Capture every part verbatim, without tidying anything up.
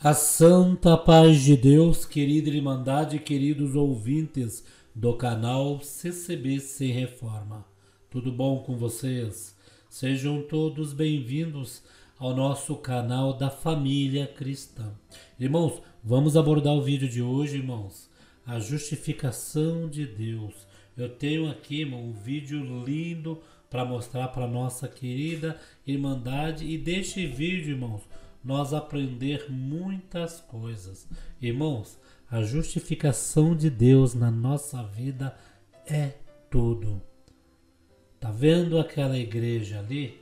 A santa paz de Deus, querida Irmandade, queridos ouvintes do canal C C B Sem Reforma. Tudo bom com vocês? Sejam todos bem-vindos ao nosso canal da família cristã. Irmãos, vamos abordar o vídeo de hoje, irmãos. A justificação de Deus. Eu tenho aqui, irmão, um vídeo lindo para mostrar para nossa querida Irmandade. E deste vídeo, irmãos, nós aprender muitas coisas. Irmãos, a justificação de Deus na nossa vida é tudo. Tá vendo aquela igreja ali?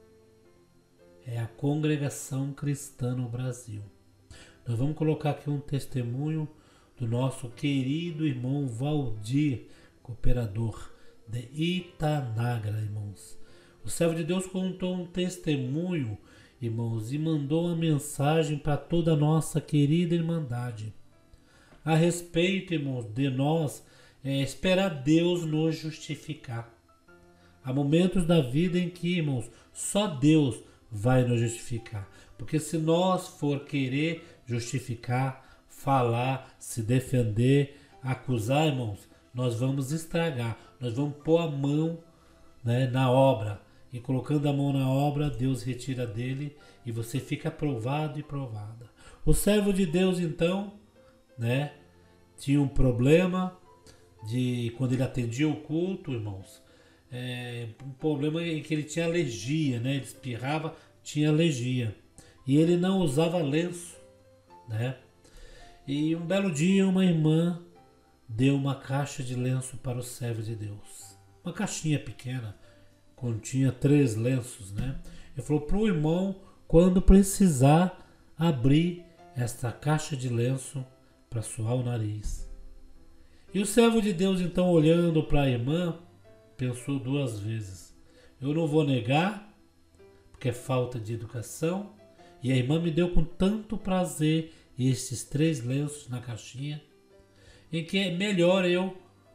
É a congregação cristã no Brasil. Nós vamos colocar aqui um testemunho do nosso querido irmão Valdir, cooperador de Itanagra, irmãos. O servo de Deus contou um testemunho, irmãos, e mandou uma mensagem para toda a nossa querida Irmandade a respeito, irmãos, de nós é, esperar Deus nos justificar. Há momentos da vida em que, irmãos, só Deus vai nos justificar, porque se nós for querer justificar, falar, se defender, acusar, irmãos, nós vamos estragar, nós vamos pôr a mão, né, na obra. E colocando a mão na obra, Deus retira dele e você fica provado e provada. O servo de Deus, então, né, tinha um problema de quando ele atendia o culto, irmãos, é, um problema em que ele tinha alergia, né, ele espirrava, tinha alergia e ele não usava lenço, né? E um belo dia uma irmã deu uma caixa de lenço para o servo de Deus, uma caixinha pequena. Continha três lenços, né? Ele falou para o irmão, quando precisar, abrir esta caixa de lenço para suar o nariz. E o servo de Deus, então, olhando para a irmã, pensou duas vezes. Eu não vou negar, porque é falta de educação. E a irmã me deu com tanto prazer estes três lenços na caixinha, em que é melhor eu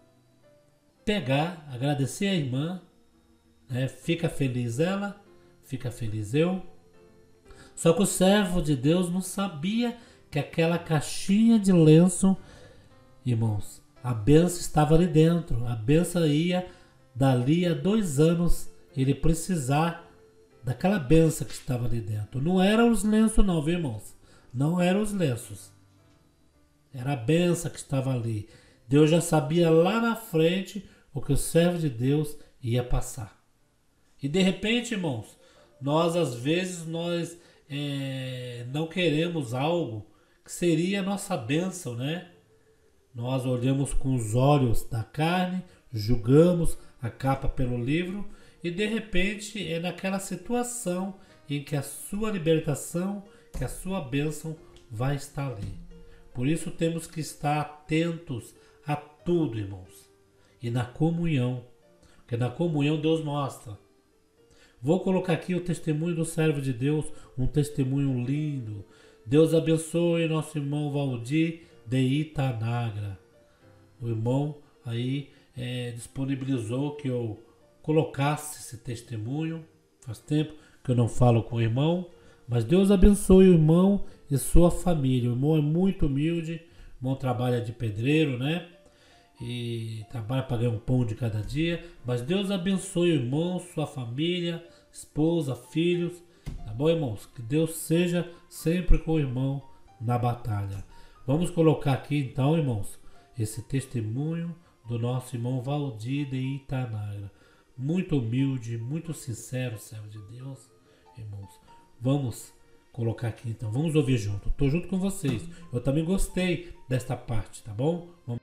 pegar, agradecer a irmã, É, fica feliz ela, fica feliz eu. Só que o servo de Deus não sabia que aquela caixinha de lenço, irmãos, a benção estava ali dentro. A benção ia dali a dois anos ele precisar daquela benção que estava ali dentro. Não eram os lenços não, viu, irmãos? Não eram os lenços. Era a benção que estava ali. Deus já sabia lá na frente o que o servo de Deus ia passar. E de repente, irmãos, nós às vezes nós é, não queremos algo que seria a nossa bênção, né? Nós olhamos com os olhos da carne, julgamos a capa pelo livro e de repente é naquela situação em que a sua libertação, que a sua bênção vai estar ali. Por isso temos que estar atentos a tudo, irmãos. E na comunhão, porque na comunhão Deus mostra. Vou colocar aqui o testemunho do servo de Deus, um testemunho lindo. Deus abençoe nosso irmão Valdir de Itanagra. O irmão aí é, disponibilizou que eu colocasse esse testemunho. Faz tempo que eu não falo com o irmão, mas Deus abençoe o irmão e sua família. O irmão é muito humilde, o irmão trabalha de pedreiro, né? E trabalha para ganhar um pão de cada dia, mas Deus abençoe o irmão, sua família, esposa, filhos, tá bom, irmãos? Que Deus seja sempre com o irmão na batalha. Vamos colocar aqui então, irmãos, esse testemunho do nosso irmão Valdir de Itanagra, muito humilde, muito sincero, servo de Deus, irmãos. Vamos colocar aqui então, vamos ouvir junto. Estou junto com vocês. Eu também gostei desta parte, tá bom? Vamos.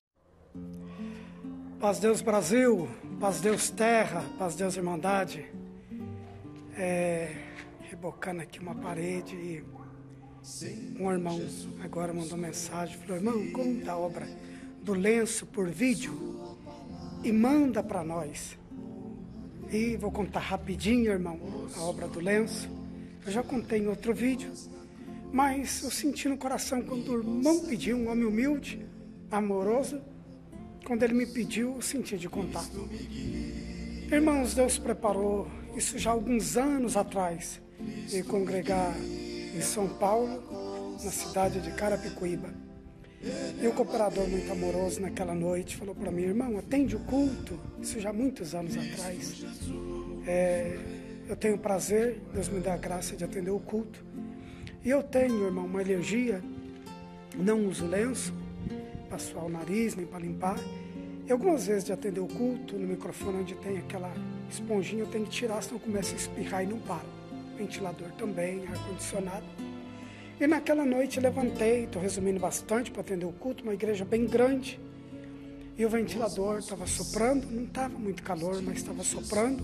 Paz Deus Brasil, paz Deus Terra, paz Deus Irmandade. É, rebocando aqui uma parede e um irmão agora mandou mensagem, falou, irmão, conta a obra do lenço por vídeo e manda para nós. E vou contar rapidinho, irmão, a obra do lenço. Eu já contei em outro vídeo, mas eu senti no coração quando o irmão pediu, um homem humilde, amoroso, quando ele me pediu, eu senti de contar. Irmãos, Deus preparou isso já há alguns anos atrás, de congregar em São Paulo, na cidade de Carapicuíba. E o cooperador muito amoroso naquela noite falou para mim: irmão, atende o culto. Isso já há muitos anos atrás. É, eu tenho o prazer, Deus me dá a graça de atender o culto. E eu tenho, irmão, uma alergia, não uso lenço para suar o nariz, nem para limpar. E algumas vezes de atender o culto, no microfone onde tem aquela esponjinha, eu tenho que tirar, senão começa a espirrar e não para. Ventilador também, ar-condicionado. E naquela noite levantei, estou resumindo bastante para atender o culto, uma igreja bem grande. E o ventilador estava soprando, não estava muito calor, mas estava soprando.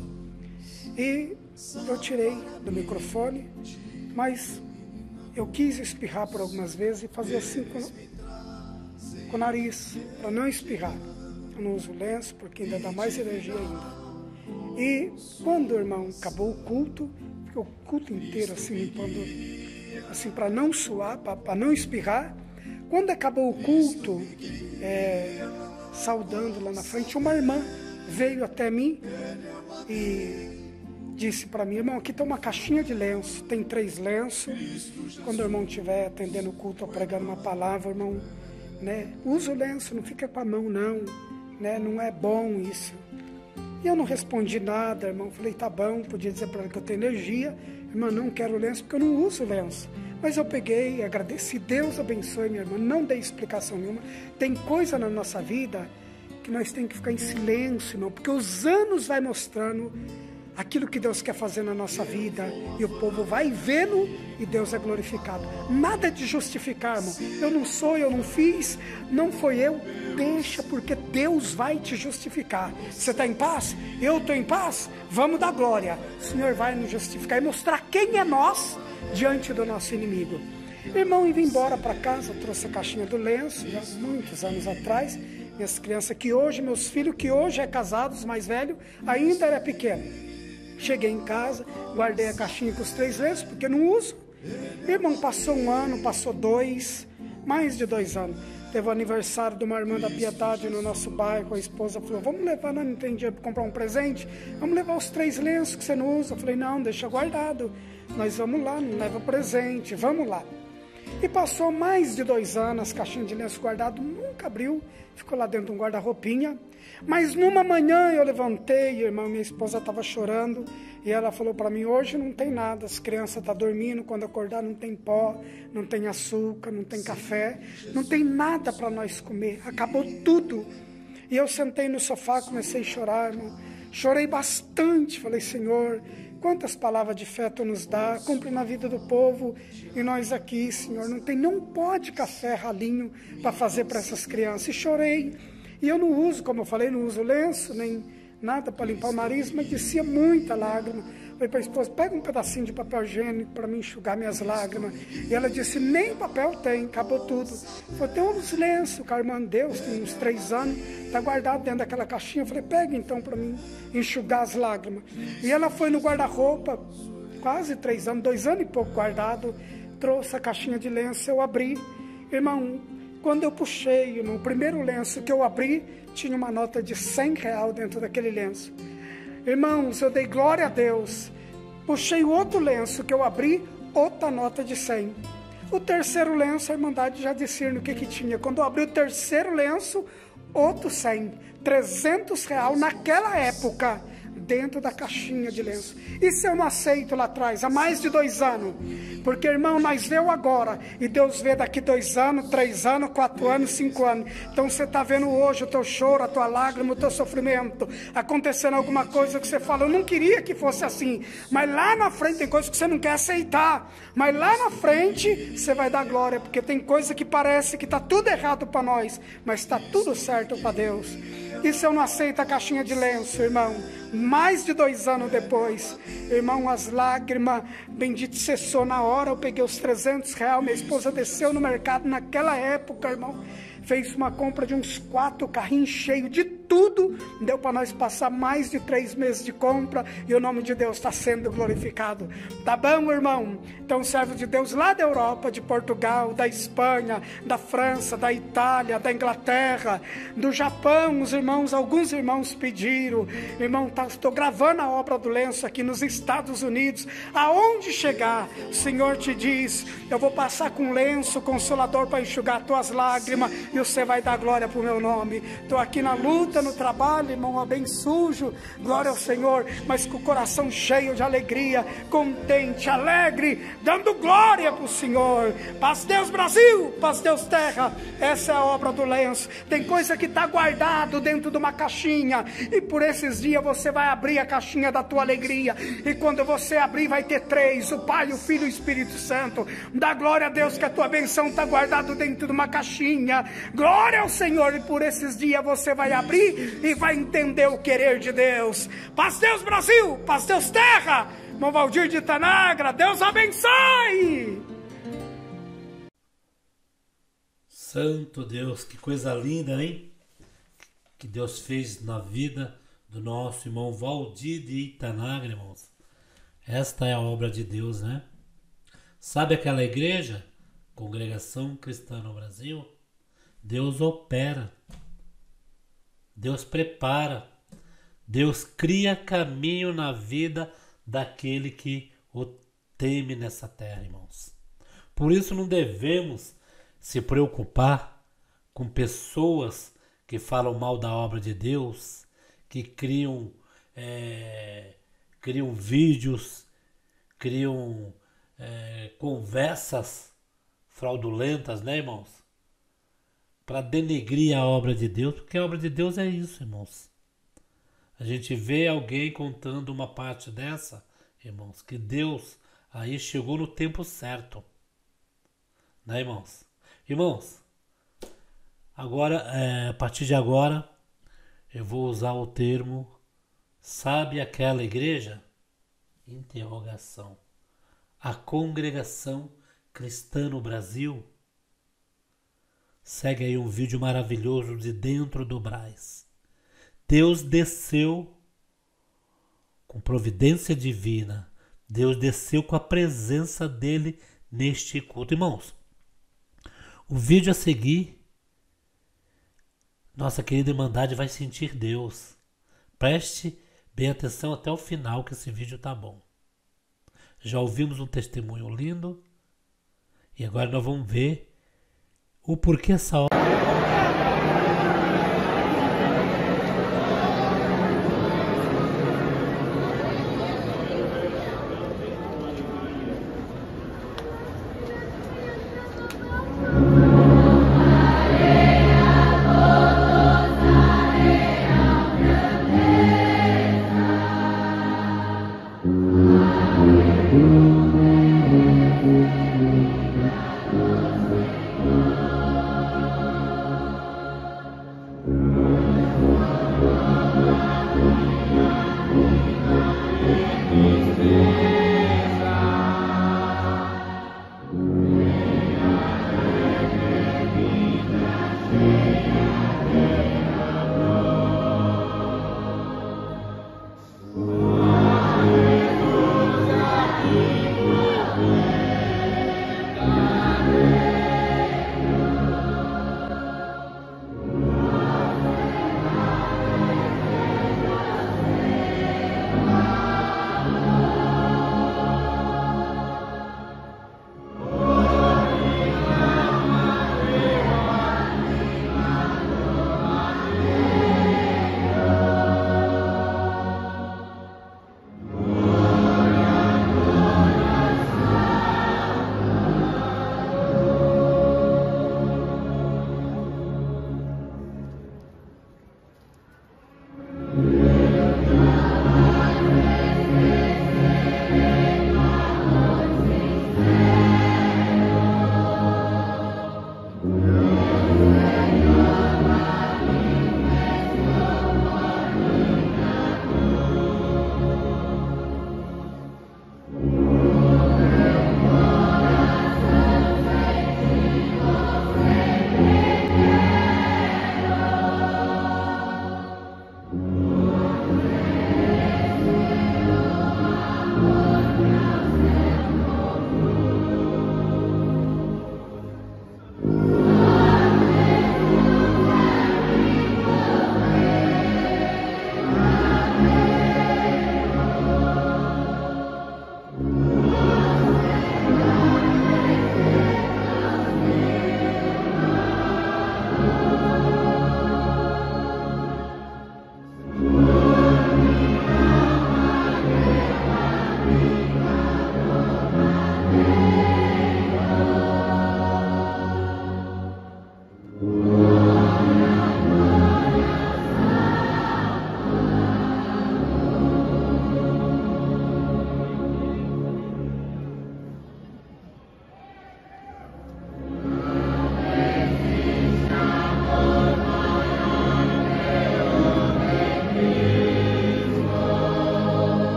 E eu tirei do microfone, mas eu quis espirrar por algumas vezes e fazer assim com, com o nariz, para não espirrar. Eu não uso lenço porque ainda dá mais energia ainda. E quando, irmão, acabou o culto, ficou o culto inteiro assim limpando, assim para não suar, para não espirrar. Quando acabou o culto, é, saudando lá na frente, uma irmã veio até mim e disse para mim: irmão, aqui tem uma caixinha de lenço, tem três lenços. Quando o irmão estiver atendendo o culto ou pregando uma palavra, irmão, né, usa o lenço, não fica com a mão não, né, não é bom isso. E eu não respondi nada, irmão, falei, tá bom, podia dizer para ela que eu tenho energia, irmã, não quero lenço porque eu não uso lenço. Mas eu peguei, agradeci, Deus abençoe minha irmã, não dei explicação nenhuma. Tem coisa na nossa vida que nós temos que ficar em silêncio, irmão, porque os anos vai mostrando aquilo que Deus quer fazer na nossa vida, e o povo vai vendo e Deus é glorificado. Nada de justificar, irmão. Eu não sou, eu não fiz, não foi eu. Deixa, porque Deus vai te justificar. Você está em paz? Eu estou em paz? Vamos dar glória. O Senhor vai nos justificar e mostrar quem é nós diante do nosso inimigo. Irmão, eu vim embora para casa, trouxe a caixinha do lenço, já muitos anos atrás. Minhas crianças que hoje, meus filhos que hoje é casados, mais velho, ainda era pequeno. Cheguei em casa, guardei a caixinha com os três lenços, porque não uso. Irmão, passou um ano, passou dois, mais de dois anos. Teve o aniversário de uma irmã da Piedade no nosso bairro. A esposa falou, vamos levar, não, não tem dinheiro para comprar um presente? Vamos levar os três lenços que você não usa. Eu falei, não, deixa guardado. Nós vamos lá, não leva presente, vamos lá. E passou mais de dois anos, as caixinhas de lenço guardado, nunca abriu, ficou lá dentro de um guarda-roupinha. Mas numa manhã eu levantei, irmão, minha esposa estava chorando, e ela falou para mim, hoje não tem nada, as crianças estão dormindo, quando acordar não tem pó, não tem açúcar, não tem café, não tem nada para nós comer, acabou tudo. E eu sentei no sofá, comecei a chorar, irmão, chorei bastante, falei, Senhor, quantas palavras de fé Tu nos dá, cumpre na vida do povo, e nós aqui, Senhor, não tem, não pode café ralinho para fazer para essas crianças. E chorei, e eu não uso, como eu falei, não uso lenço, nem nada para limpar o nariz, mas descia muita lágrima. Falei para a esposa, pega um pedacinho de papel higiênico para me enxugar minhas lágrimas. E ela disse, nem papel tem, acabou tudo. Eu falei, tem uns lenços, o irmã Deus, tem uns três anos, está guardado dentro daquela caixinha. Eu falei, pega então para mim enxugar as lágrimas. E ela foi no guarda-roupa, quase três anos, dois anos e pouco guardado, trouxe a caixinha de lenço, eu abri. Irmão, quando eu puxei, irmão, o primeiro lenço que eu abri, tinha uma nota de cem real dentro daquele lenço. Irmãos, eu dei glória a Deus. Puxei o outro lenço que eu abri, outra nota de cem. O terceiro lenço, a Irmandade já discerniu o que que tinha. Quando eu abri o terceiro lenço, outro cem. trezentos reais naquela época, dentro da caixinha de lenço. Isso eu não aceito lá atrás, há mais de dois anos. Porque, irmão, nós vemos agora, e Deus vê daqui dois anos, três anos, quatro anos, cinco anos. Então você está vendo hoje o teu choro, a tua lágrima, o teu sofrimento, acontecendo alguma coisa que você fala, eu não queria que fosse assim, mas lá na frente tem coisa que você não quer aceitar, mas lá na frente você vai dar glória, porque tem coisa que parece que está tudo errado para nós, mas está tudo certo para Deus. Isso eu não aceito a caixinha de lenço, irmão. Mais de dois anos depois, irmão, as lágrimas, bendito cessou na hora. Eu peguei os trezentos reais, minha esposa desceu no mercado naquela época, irmão. fez uma compra de uns quatro carrinhos cheios de tudo, deu para nós passar mais de três meses de compra, e o nome de Deus está sendo glorificado. Tá bom, irmão? Então, servo de Deus lá da Europa, de Portugal, da Espanha, da França, da Itália, da Inglaterra, do Japão, os irmãos, alguns irmãos pediram, irmão, tá, estou gravando a obra do lenço aqui nos Estados Unidos, aonde chegar, o Senhor te diz, eu vou passar com lenço consolador para enxugar tuas lágrimas, e você vai dar glória para o meu nome. Estou aqui na luta, no trabalho, irmão, bem sujo, glória ao Senhor, mas com o coração cheio de alegria, contente, alegre, dando glória para o Senhor. Paz Deus Brasil, paz Deus terra, essa é a obra do lenço. Tem coisa que está guardado dentro de uma caixinha, e por esses dias você vai abrir a caixinha da tua alegria, e quando você abrir vai ter três, o Pai, o Filho e o Espírito Santo. Dá glória a Deus que a tua benção está guardada dentro de uma caixinha, glória ao Senhor, e por esses dias você vai abrir e vai entender o querer de Deus. Paz Deus Brasil, paz Deus terra, irmão Valdir de Itanagra, Deus abençoe. Santo Deus, que coisa linda, hein? Que Deus fez na vida do nosso irmão Valdir de Itanagra, irmãos. Esta é a obra de Deus, né? Sabe aquela igreja, Congregação Cristã no Brasil? Deus opera, Deus prepara, Deus cria caminho na vida daquele que o teme nessa terra, irmãos. Por isso não devemos se preocupar com pessoas que falam mal da obra de Deus, que criam, é, criam vídeos, criam é, conversas fraudulentas, né, irmãos? Para denegrir a obra de Deus, porque a obra de Deus é isso, irmãos. A gente vê alguém contando uma parte dessa, irmãos, que Deus aí chegou no tempo certo, né, irmãos? Irmãos, agora, é, a partir de agora, eu vou usar o termo, sabe aquela igreja? Interrogação. A Congregação Cristã no Brasil. Segue aí um vídeo maravilhoso de dentro do Brás. Deus desceu com providência divina. Deus desceu com a presença dele neste culto. Irmãos, o vídeo a seguir, nossa querida Irmandade vai sentir Deus. Preste bem atenção até o final que esse vídeo tá bom. Já ouvimos um testemunho lindo e agora nós vamos ver o porquê essa obra.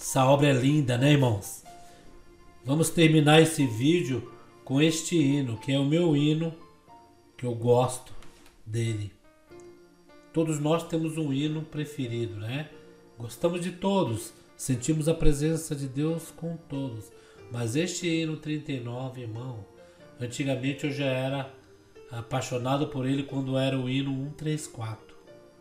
Essa obra é linda, né, irmãos? Vamos terminar esse vídeo com este hino, que é o meu hino, que eu gosto dele. Todos nós temos um hino preferido, né? Gostamos de todos, sentimos a presença de Deus com todos. Mas este hino trinta e nove, irmão, antigamente eu já era apaixonado por ele quando era o hino cento e trinta e quatro.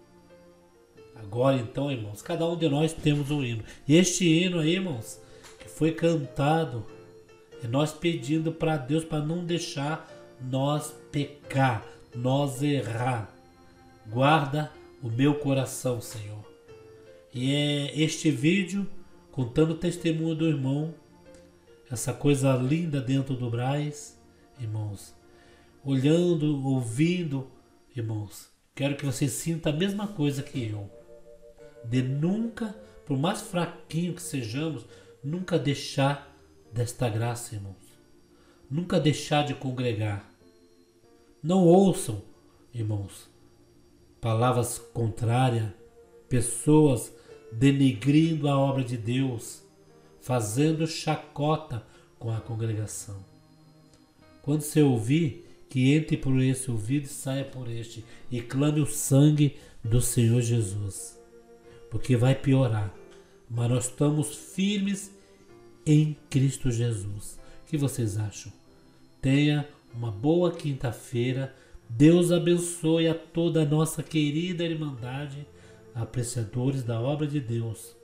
Agora então, irmãos, cada um de nós temos um hino. E este hino aí, irmãos, que foi cantado, é nós pedindo para Deus para não deixar nós pecar, nós errar. Guarda o meu coração, Senhor. E é este vídeo contando o testemunho do irmão, essa coisa linda dentro do Braz, irmãos. Olhando, ouvindo, irmãos, quero que você sinta a mesma coisa que eu. De nunca, por mais fraquinho que sejamos, nunca deixar desta graça, irmãos. Nunca deixar de congregar. Não ouçam, irmãos, palavras contrárias, pessoas denegrindo a obra de Deus, fazendo chacota com a congregação. Quando você ouvir, que entre por esse ouvido e saia por este, e clame o sangue do Senhor Jesus, porque vai piorar, mas nós estamos firmes em Cristo Jesus. O que vocês acham? Tenha uma boa quinta-feira. Deus abençoe a toda a nossa querida Irmandade, apreciadores da obra de Deus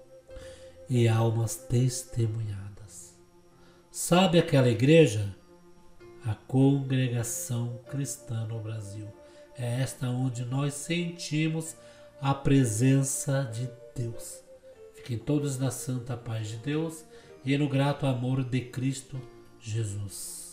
e almas testemunhadas. Sabe aquela igreja? A Congregação Cristã no Brasil. É esta onde nós sentimos a presença de Deus. Fiquem todos na santa paz de Deus e no grato amor de Cristo Jesus.